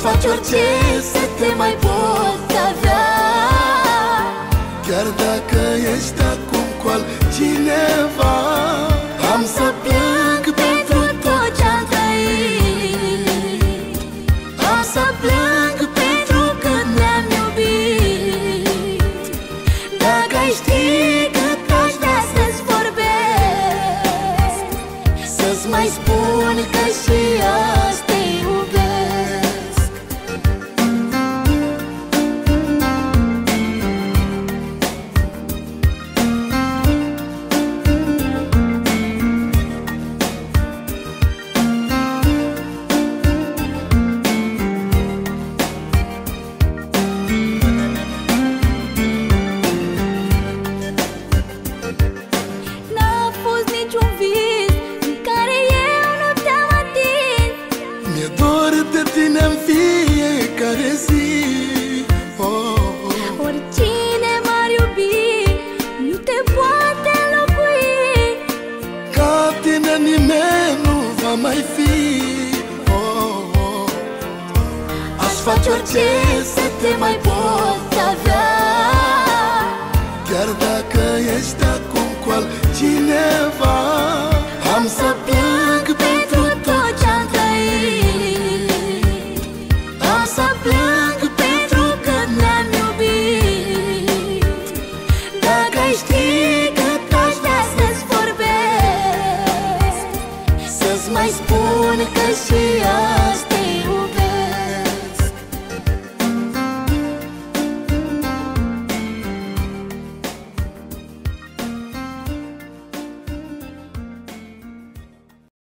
face orice să te mai pot avea. Chiar dacă ești acum cu altcineva, am să plâng pentru tot ce-am trăit. Am să plâng pentru când ne-am iubit. Dacă ai ști cât aș vrea să-ți vorbesc, să-ți mai spun că și azi te iubesc. N-a fost niciun vis în care eu nu te-am atins. mi-e dor de tine în fiecare zi. Oricine m-ar iubi nu te poate înlocui. Ca tine nimeni nu va mai fi. Aș face orice să te mai pot avea. Chiar dacă ești acum cu altcineva, Am să plâng pentru tot ce-am trăit. Am să plâng pentru când ne-am iubit. Dacă ai ști cât aș vrea să-ți vorbesc, să-ți mai spun că și azi